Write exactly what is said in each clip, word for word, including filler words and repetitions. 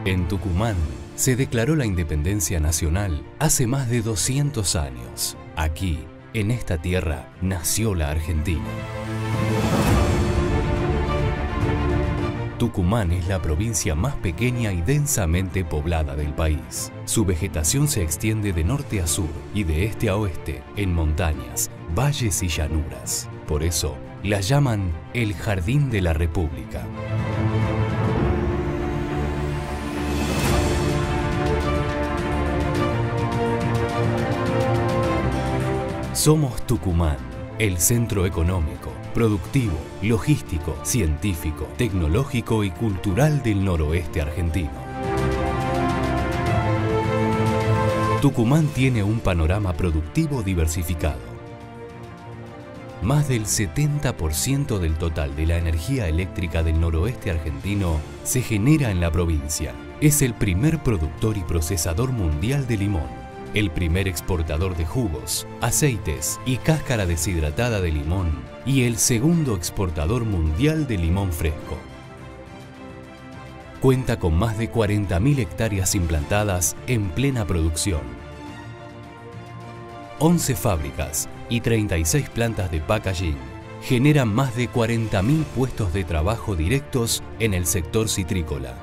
En Tucumán se declaró la independencia nacional hace más de doscientos años. Aquí, en esta tierra, nació la Argentina. Tucumán es la provincia más pequeña y densamente poblada del país. Su vegetación se extiende de norte a sur y de este a oeste, en montañas, valles y llanuras. Por eso, la llaman el Jardín de la República. Somos Tucumán, el centro económico, productivo, logístico, científico, tecnológico y cultural del noroeste argentino. Tucumán tiene un panorama productivo diversificado. Más del setenta por ciento del total de la energía eléctrica del noroeste argentino se genera en la provincia. Es el primer productor y procesador mundial de limón, el primer exportador de jugos, aceites y cáscara deshidratada de limón y el segundo exportador mundial de limón fresco. Cuenta con más de cuarenta mil hectáreas implantadas en plena producción, once fábricas y treinta y seis plantas de packaging. Generan más de cuarenta mil puestos de trabajo directos en el sector citrícola.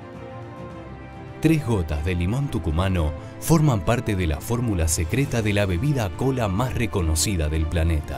Tres gotas de limón tucumano forman parte de la fórmula secreta de la bebida cola más reconocida del planeta.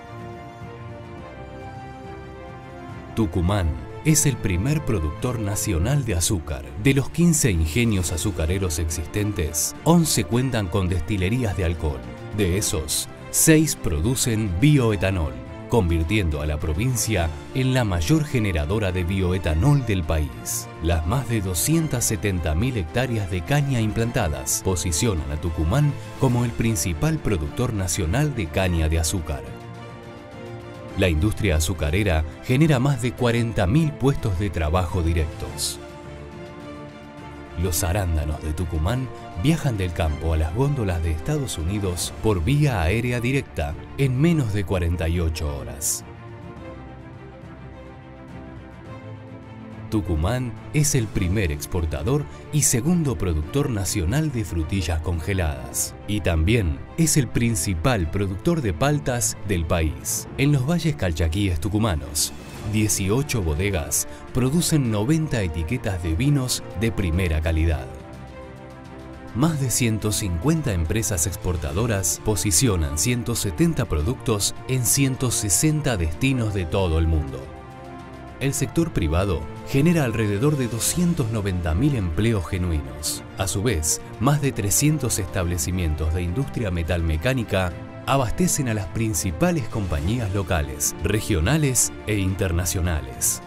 Tucumán es el primer productor nacional de azúcar. De los quince ingenios azucareros existentes, once cuentan con destilerías de alcohol. De esos, seis producen bioetanol, convirtiendo a la provincia en la mayor generadora de bioetanol del país. Las más de doscientas setenta mil hectáreas de caña implantadas posicionan a Tucumán como el principal productor nacional de caña de azúcar. La industria azucarera genera más de cuarenta mil puestos de trabajo directos. Los arándanos de Tucumán viajan del campo a las góndolas de Estados Unidos por vía aérea directa en menos de cuarenta y ocho horas. Tucumán es el primer exportador y segundo productor nacional de frutillas congeladas. Y también es el principal productor de paltas del país. En los valles calchaquíes tucumanos, dieciocho bodegas producen noventa etiquetas de vinos de primera calidad. Más de ciento cincuenta empresas exportadoras posicionan ciento setenta productos en ciento sesenta destinos de todo el mundo. El sector privado genera alrededor de doscientos noventa mil empleos genuinos. A su vez, más de trescientos establecimientos de industria metalmecánica abastecen a las principales compañías locales, regionales e internacionales.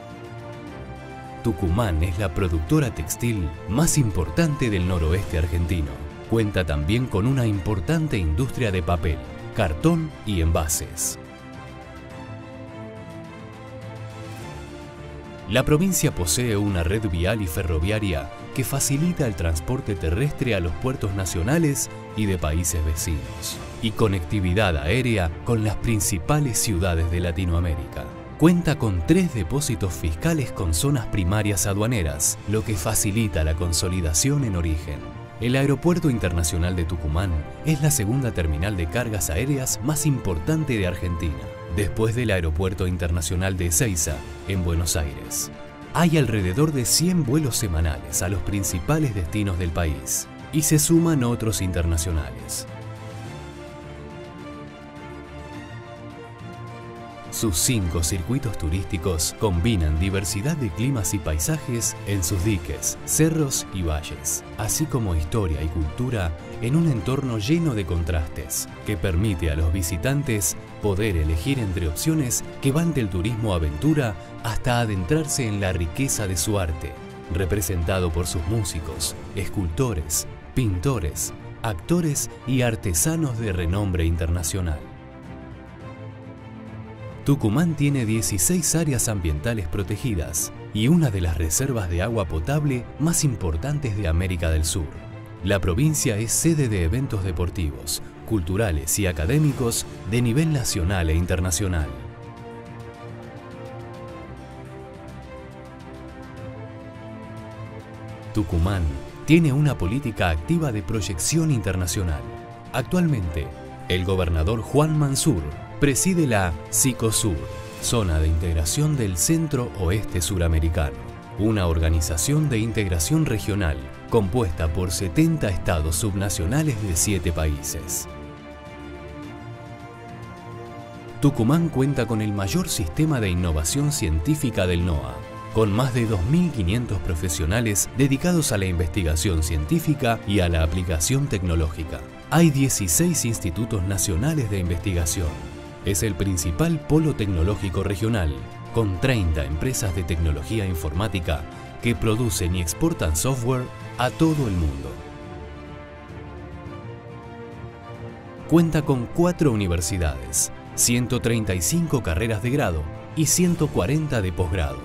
Tucumán es la productora textil más importante del noroeste argentino. Cuenta también con una importante industria de papel, cartón y envases. La provincia posee una red vial y ferroviaria que facilita el transporte terrestre a los puertos nacionales y de países vecinos, y conectividad aérea con las principales ciudades de Latinoamérica. Cuenta con tres depósitos fiscales con zonas primarias aduaneras, lo que facilita la consolidación en origen. El Aeropuerto Internacional de Tucumán es la segunda terminal de cargas aéreas más importante de Argentina, después del Aeropuerto Internacional de Ezeiza, en Buenos Aires. Hay alrededor de cien vuelos semanales a los principales destinos del país, y se suman otros internacionales. Sus cinco circuitos turísticos combinan diversidad de climas y paisajes en sus diques, cerros y valles, así como historia y cultura en un entorno lleno de contrastes, que permite a los visitantes poder elegir entre opciones que van del turismo aventura hasta adentrarse en la riqueza de su arte, representado por sus músicos, escultores, pintores, actores y artesanos de renombre internacional. Tucumán tiene dieciséis áreas ambientales protegidas y una de las reservas de agua potable más importantes de América del Sur. La provincia es sede de eventos deportivos, culturales y académicos de nivel nacional e internacional. Tucumán tiene una política activa de proyección internacional. Actualmente, el gobernador Juan Mansur preside la SICOSUR, Zona de Integración del Centro Oeste Suramericano, una organización de integración regional compuesta por setenta estados subnacionales de siete países. Tucumán cuenta con el mayor sistema de innovación científica del NOA, con más de dos mil quinientos profesionales dedicados a la investigación científica y a la aplicación tecnológica. Hay dieciséis institutos nacionales de investigación. Es el principal polo tecnológico regional, con treinta empresas de tecnología informática que producen y exportan software a todo el mundo. Cuenta con cuatro universidades, ciento treinta y cinco carreras de grado y ciento cuarenta de posgrado.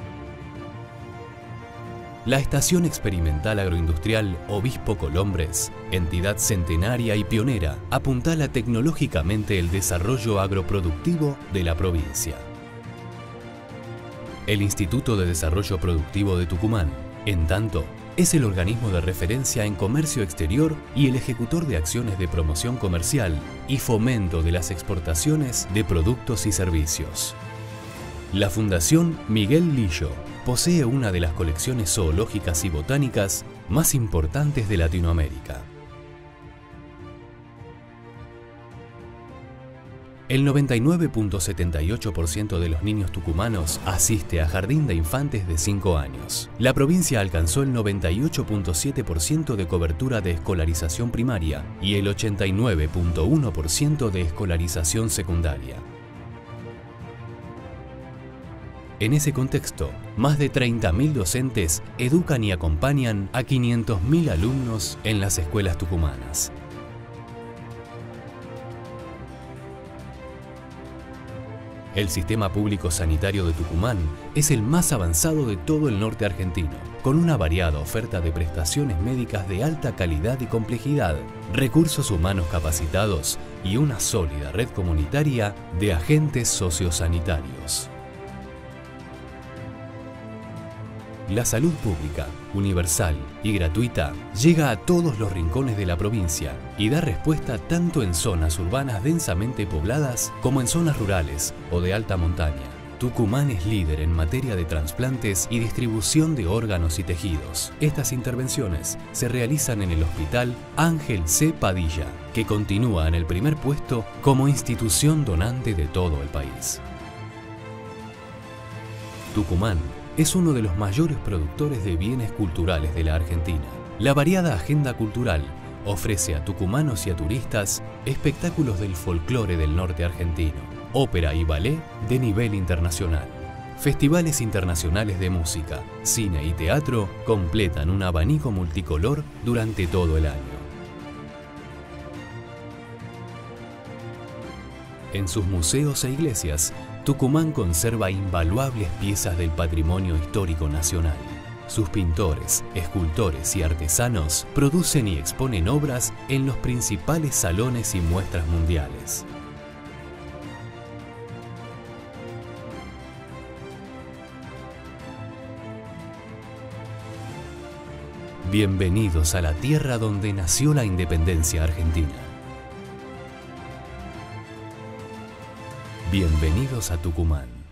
La Estación Experimental Agroindustrial Obispo Colombres, entidad centenaria y pionera, apuntala tecnológicamente el desarrollo agroproductivo de la provincia. El Instituto de Desarrollo Productivo de Tucumán, en tanto, es el organismo de referencia en comercio exterior y el ejecutor de acciones de promoción comercial y fomento de las exportaciones de productos y servicios. La Fundación Miguel Lillo posee una de las colecciones zoológicas y botánicas más importantes de Latinoamérica. El noventa y nueve punto setenta y ocho por ciento de los niños tucumanos asiste a jardín de infantes de cinco años. La provincia alcanzó el noventa y ocho punto siete por ciento de cobertura de escolarización primaria y el ochenta y nueve punto uno por ciento de escolarización secundaria. En ese contexto, más de treinta mil docentes educan y acompañan a quinientos mil alumnos en las escuelas tucumanas. El sistema público sanitario de Tucumán es el más avanzado de todo el norte argentino, con una variada oferta de prestaciones médicas de alta calidad y complejidad, recursos humanos capacitados y una sólida red comunitaria de agentes sociosanitarios. La salud pública, universal y gratuita llega a todos los rincones de la provincia y da respuesta tanto en zonas urbanas densamente pobladas como en zonas rurales o de alta montaña. Tucumán es líder en materia de trasplantes y distribución de órganos y tejidos. Estas intervenciones se realizan en el Hospital Ángel C. Padilla, que continúa en el primer puesto como institución donante de todo el país. Tucumán es uno de los mayores productores de bienes culturales de la Argentina. La variada agenda cultural ofrece a tucumanos y a turistas espectáculos del folclore del norte argentino, ópera y ballet de nivel internacional. Festivales internacionales de música, cine y teatro completan un abanico multicolor durante todo el año. En sus museos e iglesias, Tucumán conserva invaluables piezas del patrimonio histórico nacional. Sus pintores, escultores y artesanos producen y exponen obras en los principales salones y muestras mundiales. Bienvenidos a la tierra donde nació la independencia argentina. Bienvenidos a Tucumán.